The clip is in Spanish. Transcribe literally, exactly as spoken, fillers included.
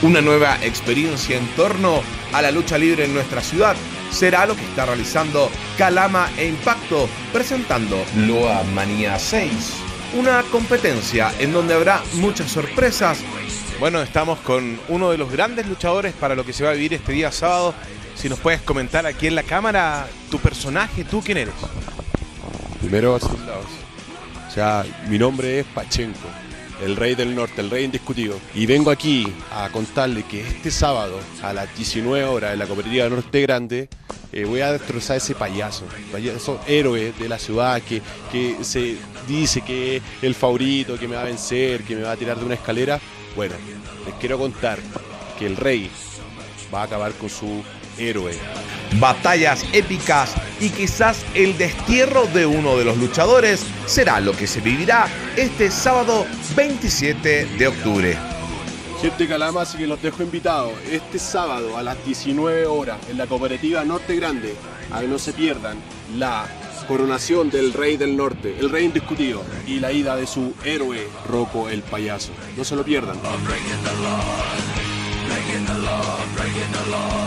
Una nueva experiencia en torno a la lucha libre en nuestra ciudad será lo que está realizando Calama e Impacto, presentando Loa Manía seis, una competencia en donde habrá muchas sorpresas. Bueno, estamos con uno de los grandes luchadores para lo que se va a vivir este día sábado. Si nos puedes comentar aquí en la cámara tu personaje, ¿tú quién eres? Primero, o sea, mi nombre es Pachenko, el rey del norte, el rey indiscutido. Y vengo aquí a contarle que este sábado a las diecinueve horas en la cooperativa Norte Grande eh, voy a destrozar ese payaso, payaso héroe de la ciudad que, que se dice que es el favorito, que me va a vencer, que me va a tirar de una escalera. Bueno, les quiero contar que el rey va a acabar con su héroe. Batallas épicas y quizás el destierro de uno de los luchadores será lo que se vivirá este sábado veintisiete de octubre. Gente de Calama, así que los dejo invitados este sábado a las diecinueve horas en la cooperativa Norte Grande, a que no se pierdan la coronación del rey del norte, el rey indiscutido, y la ida de su héroe Rocco el payaso. No se lo pierdan.